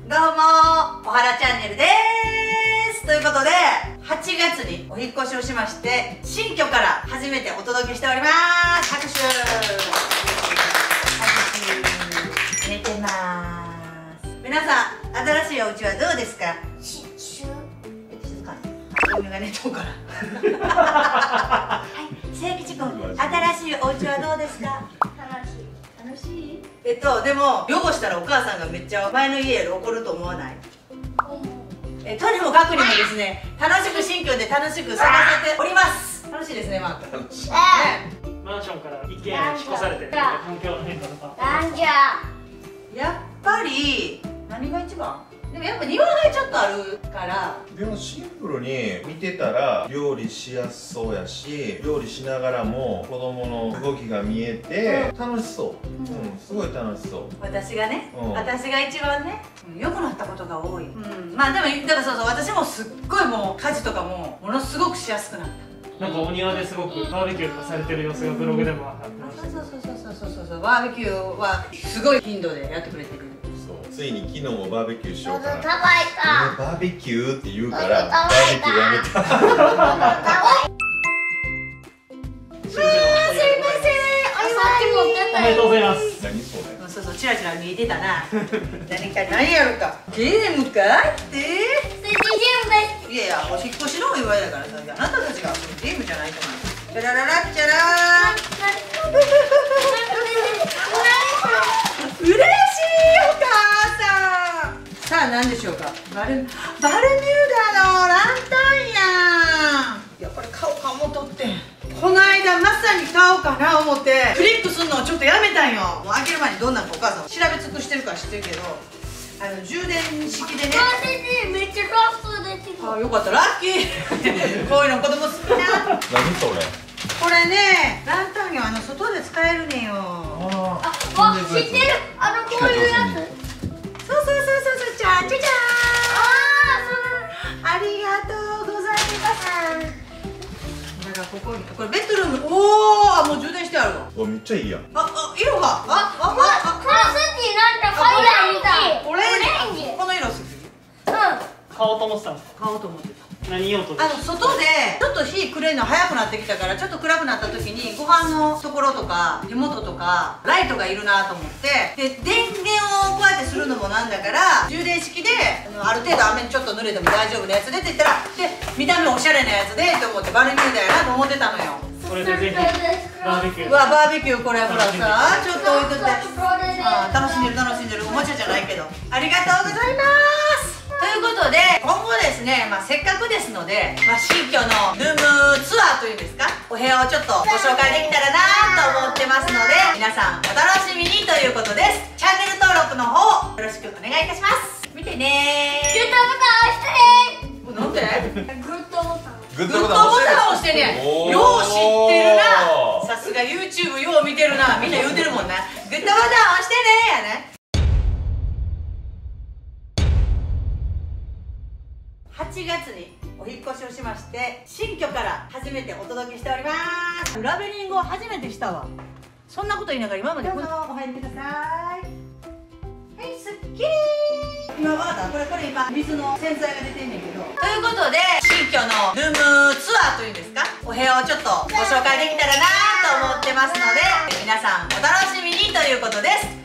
どうもおはらチャンネルです。ということで8月にお引っ越しをしまして、新居から初めてお届けしております。拍手寝てます。皆さん新しいお家はどうですか？静かに俺が寝とうからはい、清吉君、新しいお家はどうですか？楽しい？でも汚したらお母さんがめっちゃ前の家より怒ると思わない？とにもかくにもですね、楽しく新居で楽しく過ごせております。楽しいですね、マーク。楽しいね。 マンションから一軒家に引っ越されて環境の変化とか。 やっぱり何が一番？でもやっぱ庭がちょっとあるから。 でもシンプルに見てたら料理しやすそうやし、料理しながらも子供の動きが見えて楽しそう。すごい楽しそう。 私がね、私が一番ね、良くなったことが多い。まあでもだからそうそう、私もすっごいもう家事とかもものすごくしやすくなった。 なんかお庭ですごくバーベキューとかされてる様子がブログでも上がってました。 そうバーベキューはすごい頻度でやってくれてる。 ついに昨日もバーベキューしようかな。バーベキューって言うからバーベキューやめた。 すいません、 おめでとうございます。 何それ？ そうチラチラ見えてたな。何やるか。ゲームかって。いやいや、お引っ越しのお祝いだからさ、あなたたちがゲームじゃないと思う。チャラララッチャラー。嬉しいお母さん。さあ何でしょうか。バルミューダのランタンやん。いやこれ買おうか思っとってん。この間まさに買おうかな思ってクリックするのをちょっとやめたんよ。もう開ける前にどんなんかお母さん調べ尽くしてるから知ってるけど、充電式でね。 めっちゃラスト出てる。 あ、よかった、ラッキー。こういうの子供好きな。 何それ？ これね、ランタンよ、外で使えるねよ。 あ、知ってる。こういうやつ。 そう、じゃんじゃじゃーん。ありがとうございます。だからここに、これベッドルーム、おお、もう充電してあるわ。 めっちゃいいやん。 色が、 このスティなんかファイヤーみたい。 オレンジ。この色好き。 買おうと思ってたんですか？ 買おうと思ってた。 何用途で？ 外でちょっと火くれるの早くなってきたから、ちょっと暗くなった時にご飯のところとか手元とかライトがいるなと思って、で電源をこうやってするのもなんだから充電式である程度雨にちょっと濡れても大丈夫なやつでって言ったら、で見た目おしゃれなやつでと思ってバルミューダやなと思ってたのよ。 これでぜひバーベキュー。 バーベキューこれほらさ、ちょっと置いとって楽しんでるおもちゃじゃないけど、ありがとうございます。ということで今後ですね、せっかくですので、新居のルームツアーというんですか、お部屋をちょっとご紹介できたらなと思ってますので、皆さんお楽しみにということです。チャンネル登録の方よろしくお願いいたします。見てねー。 グッドボタン押してね。 なんでグッドボタン。 グッグッドボタン押してね。よう知ってるな。さすが YouTube よう見てるな。みんな言うてるもんな。グッドボタン押してねやね。8月にお引っ越しをしまして、新居から初めてお届けしております。ラベリングを初めてしたわ。そんなこと言いながら今までどうぞお入りください。はい、すっきりー。今まだこれ今水の洗剤が出てんねんけど、ということで新居のルームツアーというんですか、お部屋をちょっとご紹介できたらなと思ってますので、皆さんお楽しみにということです。